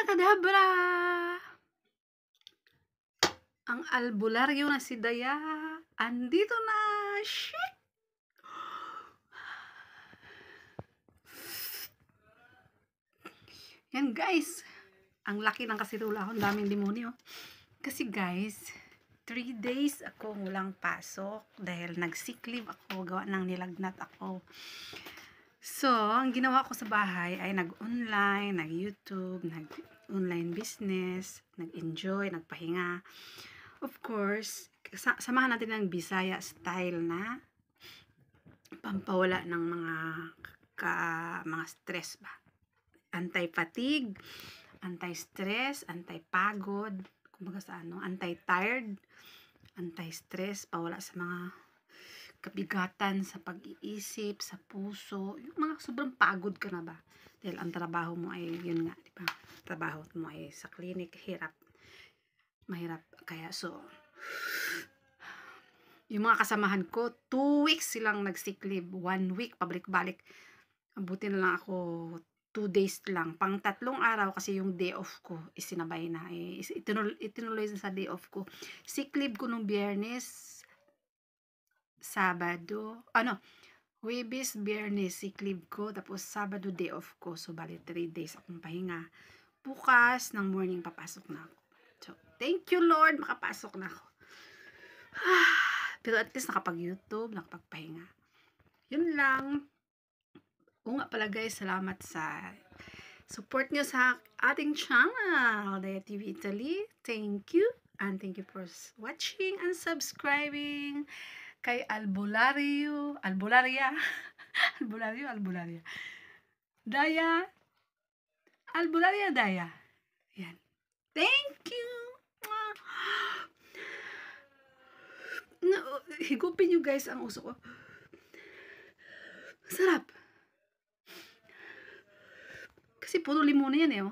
Abracadabra! Ang albularyo na si Daya, andito na! Shit! Yan guys, ang laki ng kasirula ko, ang daming demonyo. Kasi guys, 3 days ako walang pasok dahil nag-sick leave ako, gawa ng nilagnat ako. So, ang ginawa ko sa bahay ay nag-online, nag-YouTube, nag-online business, nag-enjoy, nagpahinga. Of course, samahan natin ng Bisaya style na pampawala ng mga stress ba. Anti-fatigue, anti-stress, anti-pagod, kumbaga sa anti-tired, anti-stress, pawala sa mga kabigatan sa pag-iisip, sa puso, yung mga sobrang pagod ka na ba? Dahil ang trabaho mo ay, yun nga, di ba? Trabaho mo ay sa clinic, mahirap. Kaya yung mga kasamahan ko, 2 weeks silang nag-sick leave, 1 week, pabalik-balik. Abuti na lang ako 2 days lang. Pang 3 araw kasi yung day off ko isinabay na. Itinuloy sa day off ko. Sick leave ko nung Biyernes, Sabado, Huwebes, Biyernes, sick leave ko. Tapos Sabado, day off ko. So, bali 3 days akong pahinga. Bukas ng morning, papasok na ako. So, thank you Lord, makapasok na ako. Pero at least nakapag-YouTube, nakapagpahinga. Yun lang. O nga pala guys, salamat sa support nyo sa ating channel, Daya TV Italy. Thank you. And thank you for watching and subscribing kay Albularia. Daya. Albularia Daya. Yan. Thank you. Higupin nyo guys ang usok ko. Sarap. Kasi puro limon na yan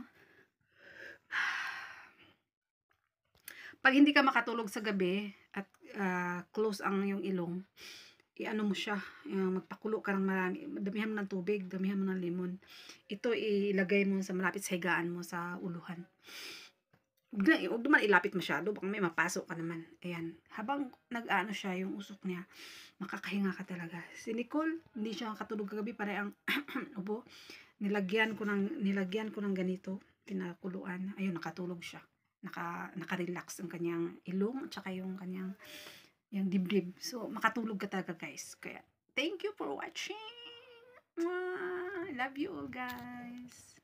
Pag hindi ka makatulog sa gabi at close ang yung ilong, i-ano mo siya, magpakulo ka ng marami, damihan mo ng tubig, damihan mo ng limon. Ito ilagay mo sa malapit sa higaan mo sa uluhan. Huwag naman ilapit masyado, baka may mapasok ka naman. Ayan, habang nag-ano siya, yung usok niya, makakahinga ka talaga. Si Nicole, hindi siya katulog kagabi, para ang ubo. Nilagyan ko ng ganito, pinakuluan. Ayun, nakatulog siya. Naka-relax ang kanyang ilong, at saka yung kanyang dibdib. So, makatulog ka talaga guys. Kaya, thank you for watching. Love you all guys.